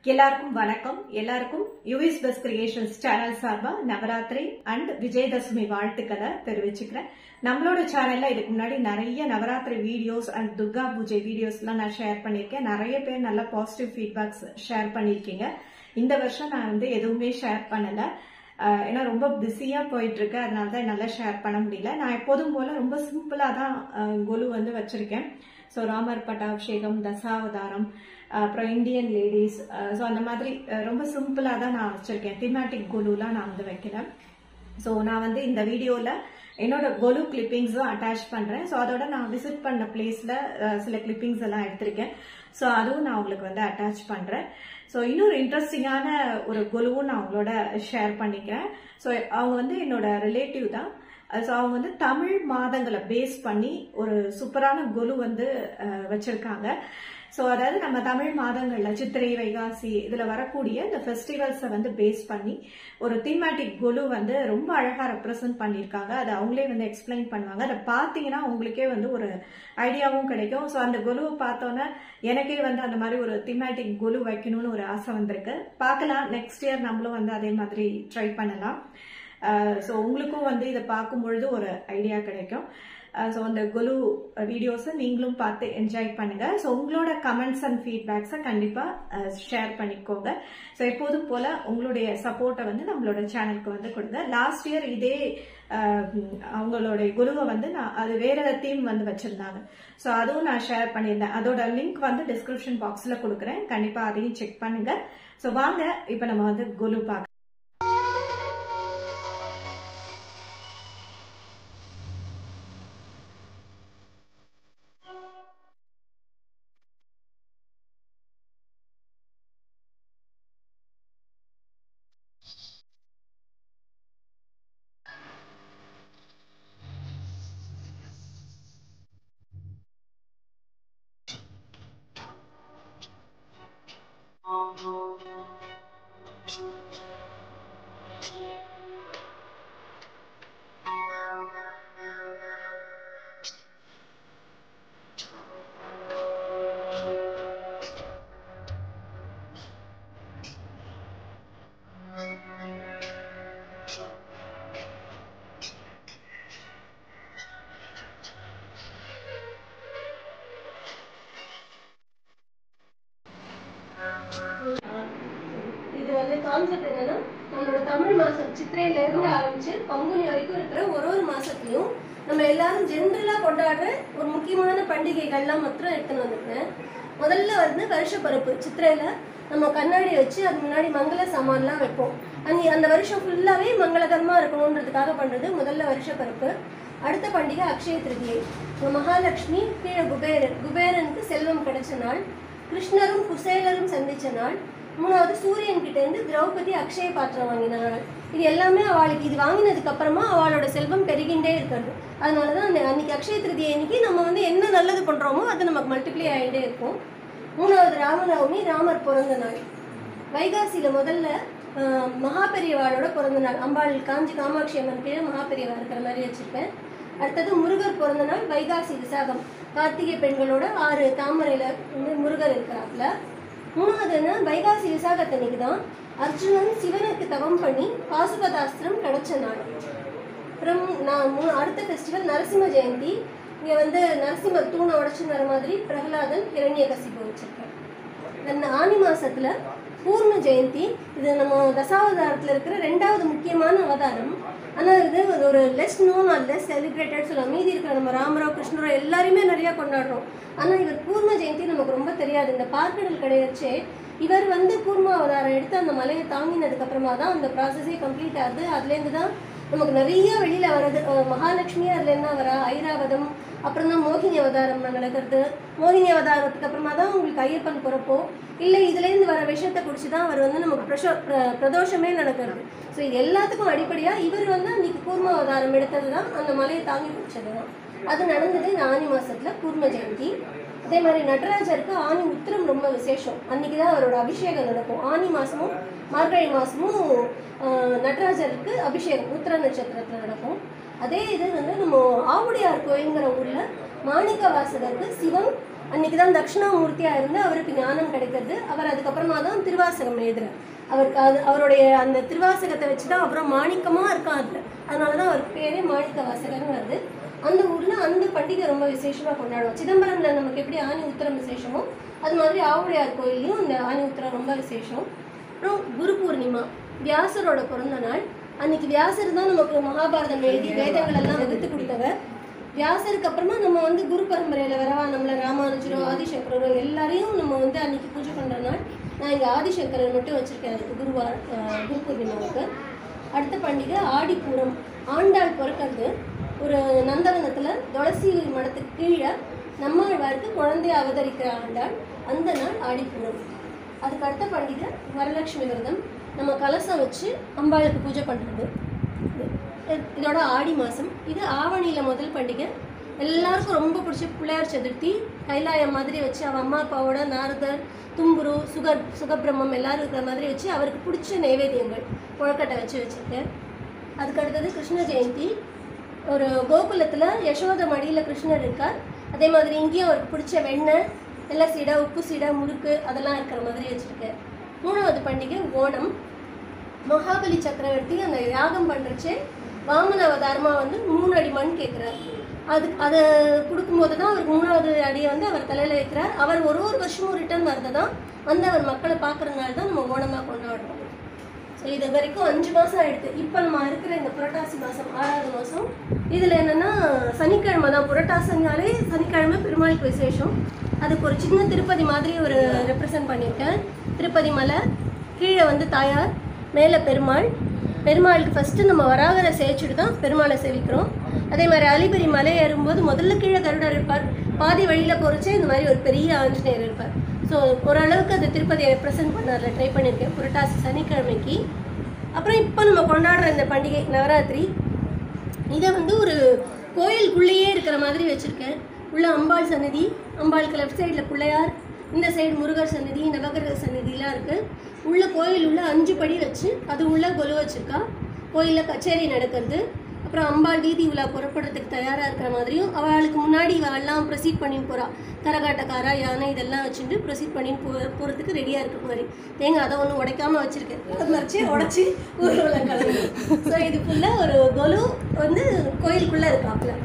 எல்லாருக்கும் வணக்கம். எல்லாருக்கும் யுவிஸ் பெஸ்ட் கிரியேஷன்ஸ் சேனல் சார்பா நவராத்திரி அண்ட் விஜயதசமி வாழ்த்துக்களை தெரிவிச்சுக்கிறேன். நம்மளோட சேனல்ல இதுக்கு முன்னாடி நிறைய நவராத்திரி வீடியோஸ் அண்ட் துர்கா பூஜை வீடியோஸ் எல்லாம் நான் ஷேர் பண்ணிருக்கேன். நிறைய பேர் நல்ல பாசிட்டிவ் ஃபீட்பேக்ஸ் ஷேர் பண்ணிருக்கீங்க. இந்த வருஷம் நான் எதுவுமே ஷேர் பண்ணல, ஏன்னா ரொம்ப பிஸியா போயிட்டு இருக்கு, அதனாலதான் என்னால ஷேர் பண்ண முடியல. நான் எப்போதும் போல ரொம்ப சிம்பிளா தான் கொலு வச்சிருக்கேன். ஸோ ராமர் பட்டாபிஷேகம், தசாவதாரம், அப்புறம் இந்தியன் லேடிஸ், ஸோ அந்த மாதிரி ரொம்ப சிம்பிளா தான் நான் வச்சிருக்கேன். தீமேட்டிக் கொலுலாம் நான் வைக்கிறேன். ஸோ நான் இந்த வீடியோல என்னோட கொலு கிளிப்பிங்ஸும் அட்டாச் பண்றேன். ஸோ அதோட நான் விசிட் பண்ண பிளேஸ்ல சில கிளிப்பிங்ஸ் எல்லாம் எடுத்திருக்கேன். ஸோ அதுவும் நான் உங்களுக்கு அட்டாச் பண்றேன். ஸோ இன்னொரு இன்ட்ரெஸ்டிங்கான ஒரு கொலுவும் நான் உங்களோட ஷேர் பண்ணிக்கிறேன். ஸோ அவங்க என்னோட ரிலேட்டிவ் தான். ஸோ அவங்க தமிழ் மாதங்களை பேஸ் பண்ணி ஒரு சூப்பரான கொலு வச்சிருக்காங்க. ஸோ அதாவது நம்ம தமிழ் மாதங்கள்ல சித்திரை, வைகாசி இதுல வரக்கூடிய இந்த ஃபெஸ்டிவல்ஸை பேஸ் பண்ணி ஒரு தீமேட்டிக் கொலு ரொம்ப அழகா ரெப்ரசென்ட் பண்ணியிருக்காங்க. அதை அவங்களே எக்ஸ்பிளைன் பண்ணுவாங்க. அதை பார்த்தீங்கன்னா உங்களுக்கே ஒரு ஐடியாவும் கிடைக்கும். ஸோ அந்த கொலுவை பார்த்தோன்னே எனக்கே அந்த மாதிரி ஒரு தீமேட்டிக் கொலு வைக்கணும்னு ஒரு ஆசை வந்திருக்கு. பார்க்கலாம், நெக்ஸ்ட் இயர் நம்மளும் அதே மாதிரி ட்ரை பண்ணலாம். ஸோ உங்களுக்கும் இதை பார்க்கும் பொழுது ஒரு ஐடியா கிடைக்கும். ஸோ அந்த கொலு வீடியோஸை நீங்களும் பார்த்து என்ஜாய் பண்ணுங்க. ஸோ உங்களோட கமெண்ட்ஸ் அண்ட் ஃபீட்பேக்ஸை கண்டிப்பா ஷேர் பண்ணிக்கோங்க. ஸோ எப்போதும் போல உங்களுடைய சப்போர்ட்டை நம்மளோட சேனலுக்கு கொடுங்க. லாஸ்ட் இயர் இதே அவங்களுடைய கொலுவை நான் அது வேற தீம் வச்சிருந்தாங்க. ஸோ அதுவும் நான் ஷேர் பண்ணியிருந்தேன். அதோட லிங்க் டிஸ்கிரிப்ஷன் பாக்ஸ்ல கொடுக்குறேன், கண்டிப்பா அதையும் செக் பண்ணுங்க. ஸோ வாங்க இப்ப நம்ம கொலு பார்க்க. கான்செப்ட் என்னன்னா, நம்மளோட தமிழ் மாசம் சித்திரையில இருந்து ஆரம்பிச்சு பங்குனி வரைக்கும் இருக்கிற ஒரு மாசத்துலயும் நம்ம எல்லாரும் ஜென்ரலா கொண்டாடுற ஒரு முக்கியமான பண்டிகைகள்லாம் மாத்திரம் எடுத்துன்னு வந்திருக்கேன். முதல்ல வருஷ பருப்பு. சித்திரையில நம்ம கண்ணாடி வச்சு அது முன்னாடி மங்கள சாமான்லாம் வைப்போம். அந்த வருஷம் ஃபுல்லாவே மங்களகரமா இருக்கணும்ன்றதுக்காக பண்றது முதல்ல வருஷ பருப்பு. அடுத்த பண்டிகை அக்ஷய திருதியை. மகாலட்சுமி கீழே குபேரனுக்கு செல்வம் கிடைச்ச நாள். கிருஷ்ணரும் குசேலரும் சந்திச்ச நாள். மூணாவது சூரியன் கிட்ட இருந்து திரௌபதி அக்ஷய பாத்திரம் வாங்கினாள். இது எல்லாமே அவளுக்கு இது வாங்கினதுக்கு அப்புறமா அவளோட செல்வம் பெருகின்றே இருக்கிறது. அதனாலதான் அன்னைக்கு அக்ஷய திருதியை அன்னைக்கு நம்ம என்ன நல்லது பண்றோமோ அது நமக்கு மல்டிப்ளை ஆகிட்டே இருக்கும். மூணாவது ராமநவமி, ராமர் பிறந்த நாள். வைகாசியில முதல்ல மகாபெரியவாளோட பிறந்த நாள். அம்பாள் காஞ்சி காமாட்சி அம்மன் கீழே மகாபெரியவா இருக்கிற மாதிரி வச்சிருப்பேன். அடுத்தது முருகர் பிறந்த நாள் வைகாசி விசாகம். கார்த்திகை பெண்களோட 6 தாமரையில முருகர் இருக்கிறாப்ல. மூணாவதுன்னா வைகாசி விசாகத்தன்னைக்கு தான் அர்ஜுனன் சிவனுக்கு தவம் பண்ணி பாசுபதாஸ்திரம் கிடைச்ச நாள். அப்புறம் அடுத்த ஃபெஸ்டிவல் நரசிம்ம ஜெயந்தி. இங்கே நரசிம்ம தூணை உடச்சு வர மாதிரி பிரகலாதன் ஹிரண்யகசிபு வச்சிருக்கேன். ஆனி மாசத்துல பூர்ண ஜெயந்தி. இது நம்ம தசாவதாரத்துல இருக்கிற 2வது முக்கியமான அவதாரம். ஆனால் இது ஒரு less known or less celebrated சொல்லலாம். மீதி இருக்கிற நம்ம ராமரோ கிருஷ்ணரோ எல்லாருமே நிறையா கொண்டாடுறோம். ஆனால் இவர் பூர்ண ஜெயந்தி நமக்கு ரொம்ப தெரியாது. இந்த பார்க்கடல் கிடையாச்சே இவர் கூர்ம அவதாரம் எடுத்து அந்த மலையை தாங்கினதுக்கு அப்புறமா தான் அந்த ப்ராசஸே கம்ப்ளீட் ஆகுது. அதுலேருந்து தான் நமக்கு நிறைய வெளியில வர்றது. மகாலட்சுமி அதுலேருந்து தான் வரா. ஐராவதம், அப்புறம் தான் மோகினி அவதாரம் நடக்கிறது. மோகினி அவதாரத்துக்கு அப்புறமா தான் உங்களுக்கு ஐயப்பன் பிறப்போ இல்லை இதுலேருந்து வர விஷயத்தை குடிச்சு தான் அவர் நமக்கு பிரதோஷமே நடக்கிறது. ஸோ இது எல்லாத்துக்கும் அடிப்படையாக இவர் அன்னைக்கு கூர்ம அவதாரம் எடுத்தது தான், அந்த மலையை தாங்கி பிடிச்சது தான். அது நடந்தது இந்த ஆனி மாசத்துல கூர்ம ஜெயந்தி. அதே மாதிரி நடராஜருக்கு ஆனி உத்திரம் ரொம்ப விசேஷம். அன்னைக்கு தான் அவரோட அபிஷேகம் நடக்கும். ஆனி மாசமும் மார்கழி மாசமும் நடராஜருக்கு அபிஷேகம் உத்திர நட்சத்திரத்துல நடக்கும். அதே இது நம்ம ஆவுடையார் கோயில்ங்கிற ஊர்ல மாணிக்க வாசகருக்கு சிவன் அன்னைக்கு தான் தட்சிணாமூர்த்தியாக இருந்து அவருக்கு ஞானம் கிடைக்கிறது. அவர் அதுக்கப்புறமா தான் திருவாசகம் எழுதுறார். அவருக்கு அவருடைய அந்த திருவாசகத்தை வச்சு தான் அப்புறம் மாணிக்கமாக இருக்கான் அதில். அதனால தான் அவருக்கு பேரே மாணிக்க வாசகர்னு வருது. அந்த ஊரில் அந்த பண்டிகை ரொம்ப விசேஷமாக கொண்டாடுவோம். சிதம்பரமில் நமக்கு எப்படி ஆனி உத்திரம் விசேஷமோ அது மாதிரி ஆவுடையார் கோயிலையும் இந்த ஆனி உத்திரம் ரொம்ப விசேஷம். அப்புறம் குரு பூர்ணிமா, வியாசரோட பிறந்த நாள். அன்னைக்கு வியாசர் தான் நமக்கு மகாபாரதம் எழுதி வேதங்கள் எல்லாம் வகுத்து கொடுத்தவர். வியாசருக்கு அப்புறமா நம்ம குரு பரம்பரையில் வரவா நம்மளை ராமானுஜரோ ஆதிசங்கரோ எல்லாரையும் நம்ம அன்னைக்கு பூஜை பண்ணுற நாள். நான் இங்கே ஆதிசங்கரர் மட்டும் வச்சுருக்கேன் அதுக்கு குரு பூர்ணிமாவுக்கு. அடுத்த பண்டிகை ஆடிப்பூரம். ஆண்டாள் பிறக்கிறது ஒரு நந்தவனத்தில் துளசி மடத்துக்கு கீழே நம்மாழ்வாருக்கு குழந்தைய அவதரிக்கிற ஆண்டாள். அந்த நாள் ஆடிப்பூரம். அதுக்கு அடுத்த பண்டிகை வரலட்சுமி விரதம். நம்ம கலசம் வச்சு அம்பாளுக்கு பூஜை பண்ணுறது. இதோட ஆடி மாதம். இது ஆவணியில் முதல் பண்டிகை. எல்லாருக்கும் ரொம்ப பிடிச்ச பிள்ளையார் சதுர்த்தி. கைலாயம் மாதிரி வச்சு அவள் அம்மா அப்பாவோட நாரதர், தும்புரு, சுகபிரம்மம் எல்லாரும் இருக்கிற மாதிரி வச்சு அவருக்கு பிடிச்ச நைவேத்தியங்கள் கொழுக்கட்டை வச்சுருக்கேன். அதுக்கு அடுத்தது கிருஷ்ண ஜெயந்தி. ஒரு கோகுலத்தில் யசோத மடியில் கிருஷ்ணர் இருக்கார். அதே மாதிரி இங்கேயும் அவருக்கு பிடிச்ச வெண்ணெய், வெள்ளை சீடை, உப்பு சீடை, முறுக்கு அதெல்லாம் இருக்கிற மாதிரி வச்சுருக்கேன். மூணாவது பண்டிகை ஓணம். மகாபலி சக்கரவர்த்தி அந்த யாகம் பண்ணுறச்சே வாமன அவதாரமாக 3 அடி மண் கேட்குறார். அதை கொடுக்கும்போது தான் அவருக்கு 3வது அடியை அவர் தலையில் வைக்கிறார். அவர் ஒரு வருஷமும் ரிட்டர்ன் வரது தான் அவர் மக்களை பார்க்குறதுனால தான் நம்ம ஓணமாக கொண்டாடுறோம். ஸோ இது வரைக்கும் 5 மாதம் ஆகிடுது. இப்போ நம்ம இருக்கிற இந்த புரட்டாசி மாதம் 6வது மாதம். இதில் என்னென்னா சனிக்கிழமை தான். புரட்டாசினாலே சனிக்கிழமை பெருமாளுக்கு விசேஷம். அதுக்கு ஒரு சின்ன திருப்பதி மாதிரி ஒரு ரெப்ரசன்ட் பண்ணியிருக்கேன். திருப்பதி மலை, கீழே தாயார், மேலே பெருமாள். பெருமாளுக்கு ஃபஸ்ட்டு நம்ம வராகரை சேவிச்சுட்டு தான் பெருமாளை சேவிக்கிறோம். அதே மாதிரி அலிபெரி மலை ஏறும்போது முதல்ல கீழே கருடர் இருப்பார். பாதி வழியில் போகிறச்சே இந்த மாதிரி ஒரு பெரிய ஆஞ்சநேயர் இருப்பார். ஸோ ஓரளவுக்கு அந்த திருப்பதியை ரெப்ரசன்ட் பண்ண அதில் ட்ரை பண்ணியிருக்கேன் புரட்டாசி சனிக்கிழமைக்கு. அப்புறம் இப்போ நம்ம கொண்டாடுற இந்த பண்டிகை நவராத்திரி. இதை ஒரு கோயிலுக்குள்ளேயே இருக்கிற மாதிரி வச்சுருக்கேன். உள்ள அம்பாள் சன்னதி, அம்பாளுக்கு லெஃப்ட் சைடில் பிள்ளையார், இந்த சைடு முருகர் சன்னதி, நவகிரக சன்னதிலாம் இருக்குது. உள்ள கோயில் உள்ள 5 படி வச்சு அது உள்ள கொலு வச்சுருக்கா. கோயிலில் கச்சேரி நடக்கிறது. அப்புறம் அம்பாள் வீதி உலா புறப்படுறதுக்கு தயாராக இருக்கிற மாதிரியும் அவளுக்கு முன்னாடி இவெல்லாம் ப்ரொசீட் பண்ணின்னு போகிறா. கரகாட்டக்காரா, யானை இதெல்லாம் வச்சுட்டு ப்ரொசீட் பண்ணி போகிறதுக்கு ரெடியாக இருக்கிற மாதிரி. தேங்காய் அதை ஒன்றும் உடைக்காமல் வச்சுருக்கேன். அது மறைச்சி உடச்சி ஊர்வலம் கிளம்பி. ஸோ இது ஃபுல்லாக ஒரு கொலு கோயிலுக்குள்ளே இருக்காப்புல.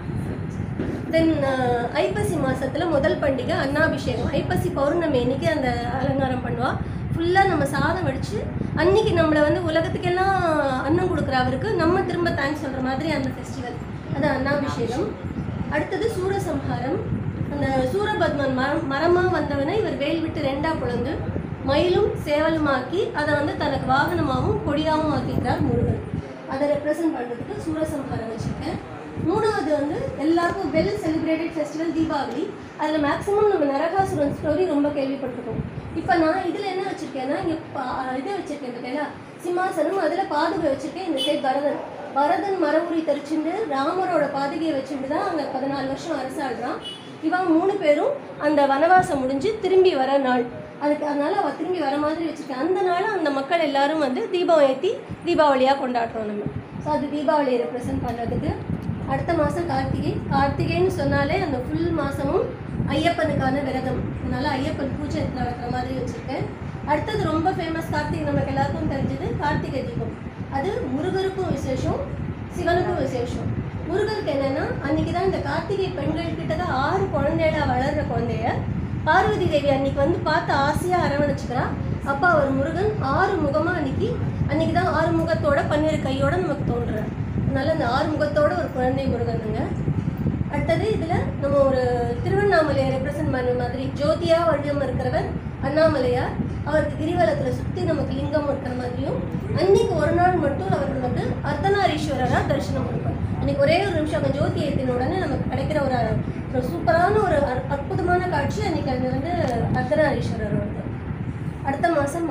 தென் ஐப்பசி மாதத்தில் முதல் பண்டிகை அன்னாபிஷேகம். ஐப்பசி பௌர்ணமி அன்றைக்கி அந்த அலங்காரம் பண்ணுவாள். ஃபுல்லாக நம்ம சாதம் வடித்து அன்றைக்கி நம்மளை உலகத்துக்கெல்லாம் அன்னம் கொடுக்குற அவருக்கு நம்ம திரும்ப தேங்க்ஸ் சொல்கிற மாதிரி அந்த ஃபெஸ்டிவல். அது அன்னாபிஷேகம். அடுத்தது சூரசம்ஹாரம். அந்த சூரபத்மன் மரமாக வந்தவனை இவர் வேல் விட்டு 2ஆக பிளந்து மயிலும் சேவலுமாக்கி அதை தனக்கு வாகனமாகவும் கொடியாகவும் ஆக்கிக்கிறார் முருகன். அதை ரெப்ரசன்ட் பண்ணுறதுக்கு சூரசம்ஹாரம் வச்சுருக்கேன். மூணாவது எல்லாருக்கும் வெல் செலிப்ரேட்டட் ஃபெஸ்டிவல் தீபாவளி. அதில் மேக்ஸிமம் நம்ம நரகாசுரன் ஸ்டோரி ரொம்ப கேள்விப்பட்டிருக்கோம். இப்போ நான் இதில் என்ன வச்சுருக்கேன்னா இங்கே இதை வச்சுருக்கேன். இந்த கையில் சிம்மாசனம், அதில் பாதுகை வச்சுருக்கேன். இந்த சைட் பரதன் மரபுரி தரிச்சுட்டு ராமரோட பாதுகையை வச்சுட்டு தான் அங்கே 14 வருஷம் அரசாடுறான். இவன் 3 பேரும் அந்த வனவாசம் முடிஞ்சு திரும்பி வர நாள். அதனால அவள் திரும்பி வர மாதிரி வச்சுருக்கேன். அந்த நாள் அந்த மக்கள் எல்லாரும் தீபம் ஏற்றி தீபாவளியாக கொண்டாடுறோம் நம்ம. ஸோ அது தீபாவளியை ரெப்ரசன்ட் பண்ணுறதுக்கு. அடுத்த மாதம் கார்த்திகைன்னு சொன்னாலே அந்த ஃபுல் மாதமும் ஐயப்பனுக்கான விரதம். அதனால் ஐயப்பன் பூஜை நடக்கிற மாதிரி வச்சுருக்கேன். அடுத்தது ரொம்ப ஃபேமஸ் கார்த்திகை, நமக்கு எல்லாருக்கும் தெரிஞ்சது கார்த்திகை தீபம். அது முருகருக்கும் விசேஷம், சிவனுக்கும் விசேஷம். முருகருக்கு என்னென்னா அன்றைக்கி தான் இந்த கார்த்திகை பெண்கள் கிட்ட 6 குழந்தைகள வளர்கிற குழந்தைய பார்வதி தேவி அன்றைக்கி பார்த்து ஆசையாக அரவணைச்சிக்கிறா. அப்போ அவர் முருகன் 6 முகமாக அன்றைக்கி தான் 6 முகத்தோட 12 கையோட நமக்கு தோன்றுறார். அதனால் அந்த 6 முகத்தோட ஒரு குழந்தை முருகனுங்க. அடுத்தது இதில் நம்ம ஒரு திருவண்ணாமலையை ரெப்ரசன்ட் பண்ண மாதிரி ஜோதியாக வடிவம் இருக்கிறவர் அண்ணாமலையார். அவருக்கு கிரிவலத்தில் சுற்றி நமக்கு லிங்கம் இருக்கிற மாதிரியும் அன்றைக்கி ஒரு நாள் மட்டும் அவர் அர்த்தநாரீஸ்வரராக தரிசனம் கொடுப்பார். அன்றைக்கி ஒரே ஒரு நிமிஷம் அங்கே ஜோதி ஏற்றின உடனே நமக்கு கிடைக்கிற ஒரு சூப்பரான ஒரு அற்புதமான காட்சி அன்றைக்கி அது அர்த்தநாரீஸ்வரர் வருது. அடுத்த மாதம்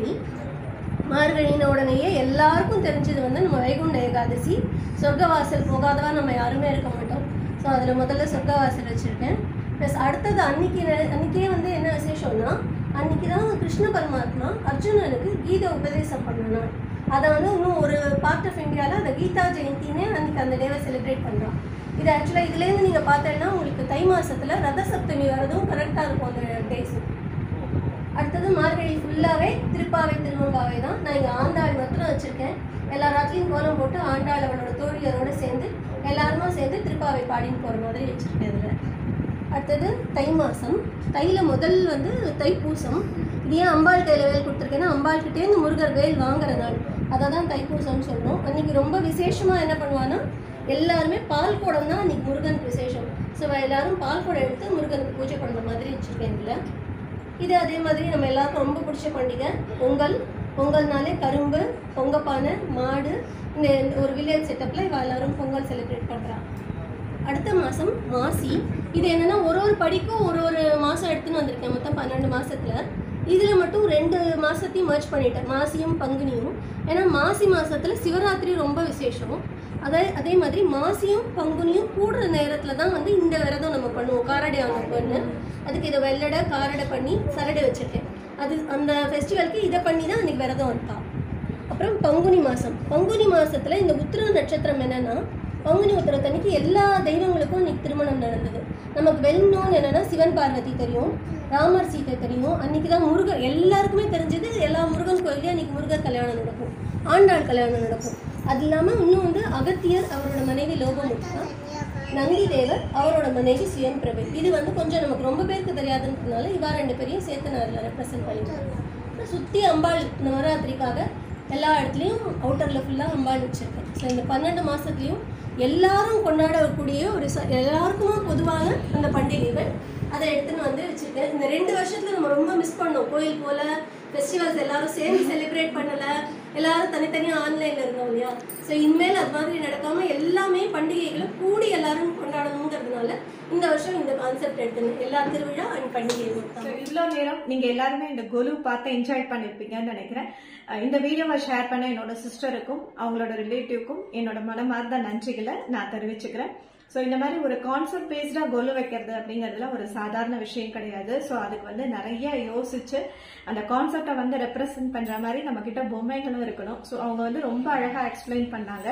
மார்கழின உடனேயே எல்லாருக்கும் தெரிஞ்சது நம்ம வைகுண்ட ஏகாதசி. சொர்க்கவாசல் போகாதவா நம்ம யாருமே இருக்க மாட்டோம். ஸோ அதில் முதல்ல சொர்க்கவாசல் வச்சுருக்கேன். ப்ளஸ் அடுத்தது அன்றைக்கே என்ன விசேஷம்னா அன்றைக்கி தான் கிருஷ்ண பரமாத்மா அர்ஜுனனுக்கு கீதை உபதேசம் பண்ணணும். அதை இன்னும் ஒரு பார்ட் ஆஃப் இந்தியாவில் அந்த கீதா ஜெயந்தின்னு அன்றைக்கி அந்த டேவை செலிப்ரேட் பண்ணுறான். இது ஆக்சுவலாக இதுலேருந்து நீங்கள் பார்த்தீங்கன்னா உங்களுக்கு தை மாசத்துல ரத சப்தமி வரதும் கரெக்டாக இருக்கும் அந்த டேஸ். அடுத்தது மார்கழி ஃபுல்லாகவே திருப்பாவை திருவங்காவை தான். நான் இங்கே ஆண்டாள் மாத்திரம் வச்சுருக்கேன். எல்லா ராத்திரியும் கோலம் போட்டு ஆண்டாள் அவனோட தோழியரோடு சேர்ந்து எல்லாருமா சேர்ந்து திருப்பாவை பாடின்னு போகிற மாதிரி வச்சுருக்கேன் இதில். அடுத்தது தை மாதம். தையில் முதல் வந்து தைப்பூசம். இது ஏன் அம்பாள் கையில் வேல் கொடுத்துருக்கேன்னா அம்பாள்கிட்டேருந்து முருகர் வேல் வாங்குற நாள், அதை தான் தைப்பூசம்னு சொல்கிறோம். அன்றைக்கி ரொம்ப விசேஷமாக என்ன பண்ணுவான்னா எல்லாருமே பால் குடம் தான் அன்றைக்கி முருகனுக்கு விசேஷம். ஸோ எல்லாரும் பால் குடம் எடுத்து முருகனுக்கு பூஜை பண்ணுற மாதிரி வச்சுருக்கேன் இதில். இது அதே மாதிரி நம்ம எல்லாருக்கும் ரொம்ப பிடிச்ச பண்டிகை பொங்கல். பொங்கல்னாலே கரும்பு, பொங்கப்பானை, மாடு, இந்த ஒரு வில்லேஜ் செட்டப்பில் இவ எல்லாரும் பொங்கல் செலிப்ரேட் பண்ணுறாங்க. அடுத்த மாதம் மாசி. இது என்னென்னா ஒரு படிக்கும் ஒரு மாதம் எடுத்துன்னு வந்திருக்கேன். மொத்தம் 12 மாதத்தில் இதில் மட்டும் 2 மாதத்தையும் மர்ச் பண்ணிட்டேன், மாசியும் பங்குனியும். ஏன்னா மாசி மாதத்தில் சிவராத்திரி ரொம்ப விசேஷம். அதே மாதிரி மாசியும் பங்குனியும் கூடுற நேரத்தில் தான் வந்து இந்த விரதம் நம்ம பண்ணுவோம், காரடை ஆனப்பன்னு. அதுக்கு இதை வெள்ளடை காரடை பண்ணி சரடை வச்சுருக்கேன். அது அந்த ஃபெஸ்டிவலுக்கு இதை பண்ணி தான் அன்றைக்கி விரதம் இருக்கா. அப்புறம் பங்குனி மாதம். பங்குனி மாதத்தில் இந்த உத்திர நட்சத்திரம் என்னென்னா பங்குனி உத்திரத்தன்னைக்கு எல்லா தெய்வங்களுக்கும் இன்றைக்கி திருமணம் நடந்தது. நமக்கு வெல் நோன் என்னென்னா சிவன் பார்வதி தெரியும், ராமர் சீதை தெரியும். அன்றைக்கி தான் முருகர் எல்லாருக்குமே தெரிஞ்சது. எல்லா முருகன் கோயிலையும் அன்றைக்கி முருகர் கல்யாணம் நடக்கும், ஆண்டாள் கல்யாணம் நடக்கும். அது இல்லாமல் இன்னும் வந்து அகத்தியர் அவரோட மனைவி லோகமுட்டா, நந்தி தேவர் அவரோட மனைவி சுயம் பிரபை. இது வந்து கொஞ்சம் நமக்கு ரொம்ப பேருக்கு தெரியாதுன்றதுனால இவா 2 பேரையும் சேர்த்து நான் அதில் ரெப்ரசென்ட் பண்ணிக்கிறேன். சுற்றி அம்பாள் நவராத்திரிக்காக எல்லா இடத்துலையும் அவுட்டரில் ஃபுல்லாக அம்பாள் வச்சுருக்கேன். ஸோ இந்த 12 மாதத்துலேயும் எல்லாரும் கொண்டாடக்கூடிய எல்லாருக்குமே பொதுவான அந்த பண்டிகைகள் அதை எடுத்துன்னு வந்து வச்சுருக்கேன். இந்த 2 வருஷத்தில் நம்ம ரொம்ப மிஸ் பண்ணோம். கோயில் போல ஃபெஸ்டிவல்ஸ் எல்லாரும் சேர்ந்து செலிப்ரேட் பண்ணலை, எல்லாரும் தனித்தனியாக ஆன்லைனில் இருந்தோம் இல்லையா. ஸோ இனிமேல் அது மாதிரி நடக்காமல் எல்லாமே பண்டிகைகளை கூடி எல்லாரும் கொண்டாடணுங்கிறதுனால இந்த வருஷம் இந்த கான்செப்ட் எடுத்துன்னு எல்லா திருவிழா அண்ட் பண்டிகை. இவ்வளோ நேரம் நீங்கள் எல்லாருமே இந்த கொலு பார்த்து என்ஜாய் பண்ணியிருப்பீங்கன்னு நினைக்கிறேன். இந்த வீடியோவை ஷேர் பண்ண என்னோட சிஸ்டருக்கும் அவங்களோட ரிலேட்டிவ்க்கும் என்னோட மனமார்ந்த நன்றிகளை நான் தெரிவிச்சுக்கிறேன். ஸோ இந்த மாதிரி ஒரு கான்செப்ட் பேஸ்டாக கொலு வைக்கிறது அப்படிங்கிறதுல ஒரு சாதாரண விஷயம் கிடையாது. ஸோ அதுக்கு வந்து நிறைய யோசிச்சு அந்த கான்செப்டை வந்து ரெப்ரசென்ட் பண்ணுற மாதிரி நம்ம கிட்ட பொம்மைகளும் இருக்கணும். ஸோ அவங்க வந்து ரொம்ப அழகாக எக்ஸ்பிளைன் பண்ணாங்க.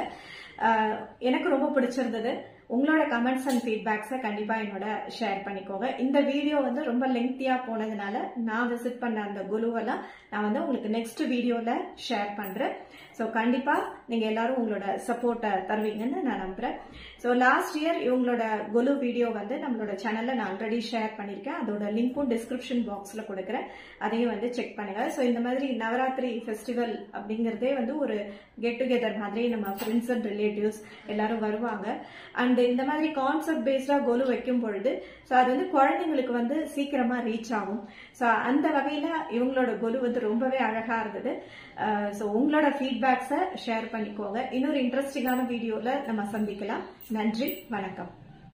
எனக்கு ரொம்ப பிடிச்சிருந்தது. உங்களோட கமெண்ட்ஸ் அண்ட் ஃபீட்பேக்ஸை கண்டிப்பாக என்னோட ஷேர் பண்ணிக்கோங்க. இந்த வீடியோ வந்து ரொம்ப லெங்க்தியாக போனதுனால நான் விசிட் பண்ண அந்த குலுவெல்லாம் நான் வந்து உங்களுக்கு நெக்ஸ்ட் வீடியோவில் ஷேர் பண்ணுறேன். ஸோ கண்டிப்பாக நீங்கள் எல்லாரும் உங்களோட சப்போர்ட்டை தருவீங்கன்னு நான் நம்புகிறேன். ஸோ லாஸ்ட் இயர் இவங்களோட குலு வீடியோ வந்து நம்மளோட சேனலில் நான் ஆல்ரெடி ஷேர் பண்ணியிருக்கேன். அதோட லிங்க்கும் டிஸ்கிரிப்ஷன் பாக்ஸில் கொடுக்குறேன், அதையும் வந்து செக் பண்ணுங்கள். ஸோ இந்த மாதிரி நவராத்திரி ஃபெஸ்டிவல் அப்படிங்கிறதே வந்து ஒரு கெட் டுகெதர் மாதிரி நம்ம ஃப்ரெண்ட்ஸ் அண்ட் ரிலேட்டிவ்ஸ் எல்லாரும் வருவாங்க. அண்ட் இந்த மாதிரி கான்செப்ட் பேஸ்டாக கொலு வைக்கும் பொழுது ஸோ அது வந்து குழந்தைங்களுக்கு வந்து சீக்கிரமாக ரீச் ஆகும். ஸோ அந்த வகையில் இவங்களோட கொலு வந்து ரொம்பவே அழகாக இருந்தது. ஸோ உங்களோட ஃபீட்பேக்ஸை ஷேர் பண்ணிக்கோங்க. இன்னொரு இன்ட்ரெஸ்டிங்கான வீடியோவில் நம்ம சந்திக்கலாம். நன்றி, வணக்கம்.